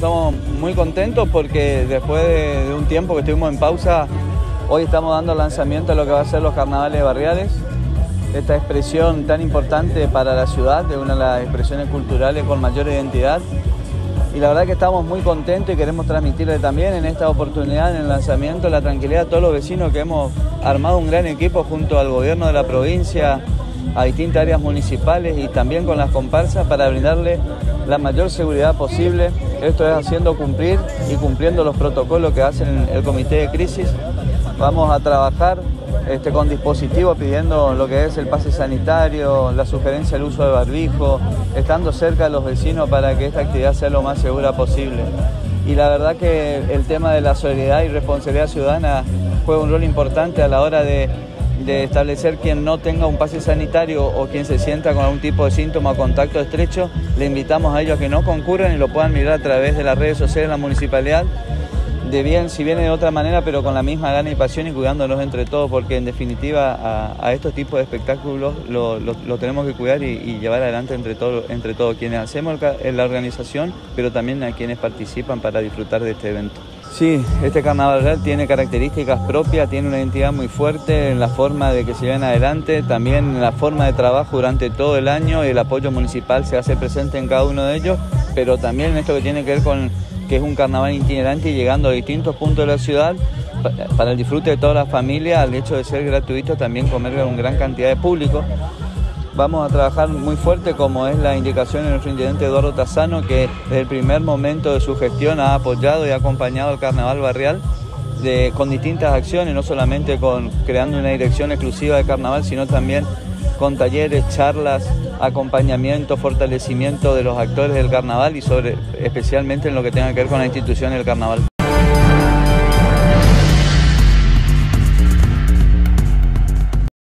estamos muy contentos porque después de un tiempo que estuvimos en pausa, hoy estamos dando lanzamiento a lo que va a ser los carnavales barriales. Esta expresión tan importante para la ciudad, es una de las expresiones culturales con mayor identidad. Y la verdad que estamos muy contentos y queremos transmitirle también en esta oportunidad, en el lanzamiento, la tranquilidad a todos los vecinos que hemos armado un gran equipo junto al gobierno de la provincia, a distintas áreas municipales y también con las comparsas para brindarle la mayor seguridad posible. Esto es haciendo cumplir y cumpliendo los protocolos que hacen el comité de crisis. Vamos a trabajar con dispositivos pidiendo lo que es el pase sanitario, la sugerencia del uso de barbijo, estando cerca de los vecinos para que esta actividad sea lo más segura posible. Y la verdad que el tema de la solidaridad y responsabilidad ciudadana juega un rol importante a la hora de establecer quien no tenga un pase sanitario o quien se sienta con algún tipo de síntoma o contacto estrecho. Le invitamos a ellos a que no concurran y lo puedan mirar a través de las redes sociales de la municipalidad, si viene de otra manera, pero con la misma gana y pasión y cuidándonos entre todos, porque en definitiva a estos tipos de espectáculos lo tenemos que cuidar y llevar adelante entre todos quienes hacemos la organización, pero también a quienes participan para disfrutar de este evento. Sí, este carnaval real tiene características propias, tiene una identidad muy fuerte en la forma de que se lleven adelante, también en la forma de trabajo durante todo el año. El apoyo municipal se hace presente en cada uno de ellos, pero también en esto que tiene que ver con que es un carnaval itinerante y llegando a distintos puntos de la ciudad para el disfrute de toda la familia, al hecho de ser gratuito también comer con gran cantidad de público. Vamos a trabajar muy fuerte, como es la indicación de nuestro intendente Eduardo Tassano, que desde el primer momento de su gestión ha apoyado y ha acompañado al carnaval barrial con distintas acciones, no solamente creando una dirección exclusiva de carnaval, sino también con talleres, charlas, acompañamiento, fortalecimiento de los actores del carnaval y especialmente en lo que tenga que ver con la institución del carnaval.